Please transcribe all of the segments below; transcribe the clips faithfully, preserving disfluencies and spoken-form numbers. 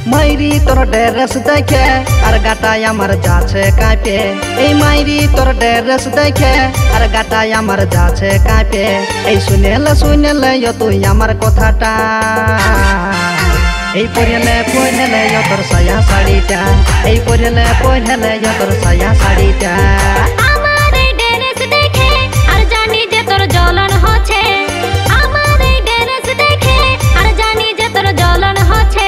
মাইরি তোর ড্রেস দেখে আর গাটায় আমার যাচ্ছে কাঁপে। এই মাইরি তোর ড্রেস দেখে আর গাটায় আমার যাচ্ছে কাঁপে। এই শুনেলে শুনেলে তুই আমার কথাটা, এই পড়লে পড়লে তোর সায়া শাড়িটা, এই পড়লে পড়লে তোর সায়া শাড়িটা। আমার এই ড্রেস দেখে আর জানি যে তোর জ্বলন হচ্ছে, আমার এই ড্রেস দেখে আর জানি যে তোর জ্বলন হচ্ছে।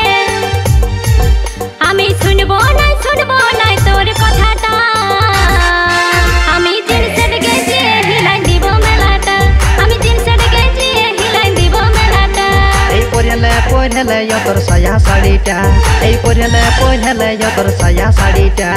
আমি শুনবো না শুনবো না তোর কথাটা, আমি জিন্সের গেছি হিলাই দিব মেলাটা, আমি জিন্সের গেছি হিলাই দিব মেলাটা। এই পড়লে পড়লে তোর সায়া শাড়িটা, এই পড়লে পড়লে তোর সায়া শাড়িটা।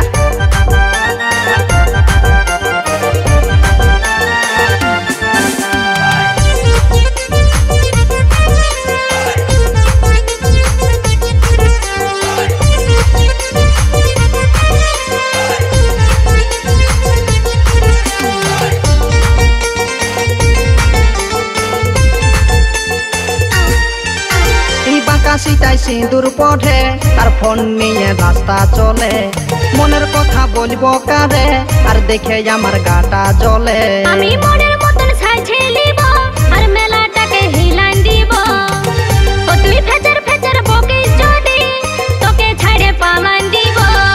কাশিটাই সিঁদুর পড়ে আর ফোন নিয়ে রাস্তা চলে, মনের কথা বলবো কারে আর দেখে আমার গাটা জ্বলে। আমি মনের মতন সাজে নিব আর মেলাটাকে হিলান দিব, ও তুই ফেচার ফেচার বকিস যদি তোকে ছাড়ে পালান দিব।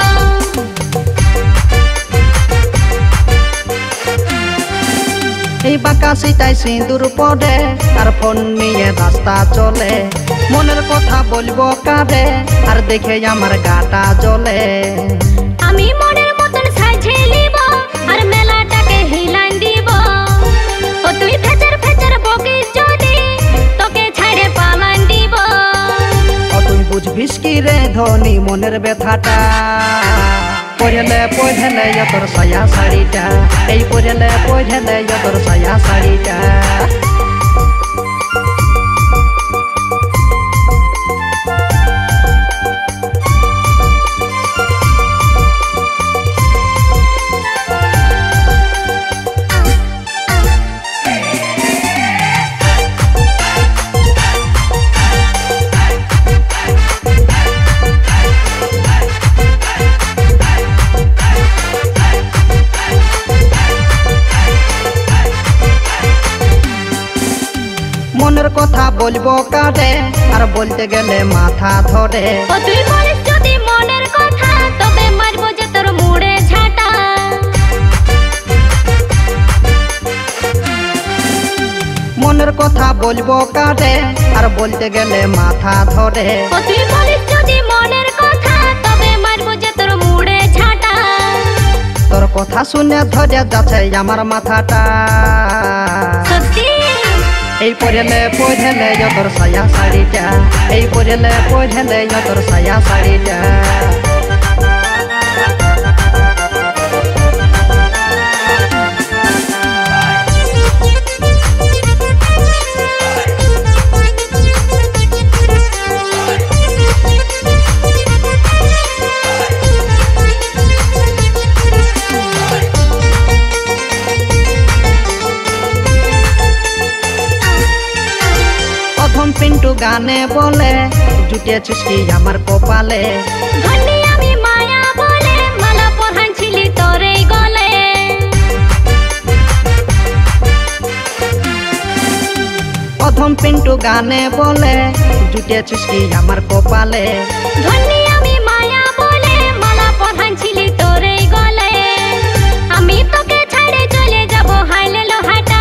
এই বাঁকাশিটাই সিঁদুর পড়ে আর ফোন নিয়ে রাস্তা চলে, মনের কথা বলবো কারে আর দেখে আমার গাটা জ্বলে। আমি মনের মতন সাজে নিব আর মেলাটাকে হিলান দিব, ও তুই ফেচার ফেচার বকিস যদি তোকে ছাড়ে পালান দিব। ও তুই বুঝবিস কি রে ধনী মনের ব্যথাটা, পড়লে পড়লে তোর সায়া শাড়িটা, এই পড়লে পড়লে তোর সায়া শাড়িটা। মনের কথা বলবো কারে আর বলতে গেলে মাথা ধরে। ও তুই বলিস যদি মনের কথা তবে মারবো যে তোর মুড়ে ঝাঁটা। মনের কথা বলবো কারে আর বলতে গেলে মাথা ধরে। ও তুই বলিস যদি মনের কথা তবে মারবো যে তোর মুড়ে ঝাঁটা। তোর কথা শুনে ধরে যাচ্ছে আমার মাথাটা, সত্যি এই পড়লে পড়লে তোর সায়া শাড়িটা, এই পড়লে পড়লে তোর সায়া শাড়িটা। পিন্টু গানে বলে জুটেছিস কি আমার কপালে, ধন্যি আমি মায়া বলে মালা পরানছিলি তোরে গলে। প্রথম পিন্টু গানে বলে জুটেছিস কি আমার কপালে, ধন্যি আমি মায়া বলে মালা পরানছিলি তোরে গলে। আমি তোকে ছাড়ে চলে যাব হাইলে লোহাটা।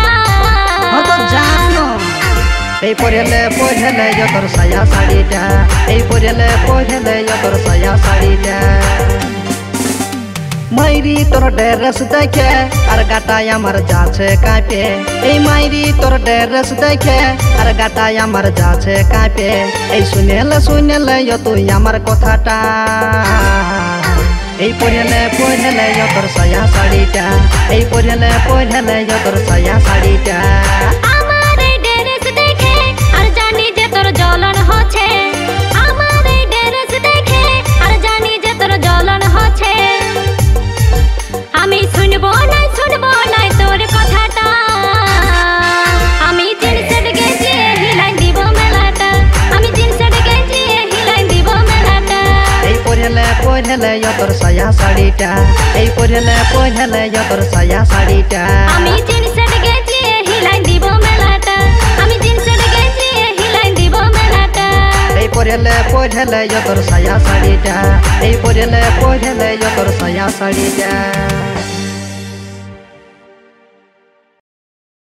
এই পড়লে পড়লে তোর সায়া শাড়িটা, এই পড়লে পড়লে তোর সায়া শাড়িটা। মাইরি তোর ড্রেস দেখে আর গাটায় আমার যাচ্ছে কাঁপে। এই মাইরি তোর ড্রেস দেখে আর গাটায় আমার যাচ্ছে কাঁপে। এই শুনেলে শুনেলে তুই আমার কথাটা, এই পড়লে পড়লে তোর সায়া শাড়িটা, এই পড়লে পড়লে তোর সায়া শাড়িটা। আমার এই ড্রেস দেখে আর জানি যে তোর জ্বলন হচ্ছে, আমার এই ড্রেস দেখে আর জানি যে তোর জ্বলন হচ্ছে। আমি শুনবো না শুনবো না তোর কথাটা, আমি জিন্সের গেছি হিলাই দিব মেলাটা, আমি জিন্সের গেছি হিলাই দিব মেলাটা। পড়লে তোর সায়া শাড়িটা, এই পড়লে পড়লে তোর সায়া শাড়িটা। আমি জিন সেট গেছি হিলাই দিব মেলাটা, আমি জিন সেট গেছি হিলাই দিব মেলাটা। এই পড়লে পড়লে তোর সায়া শাড়িটা, এই পড়লে পড়লে তোর সায়া শাড়িটা।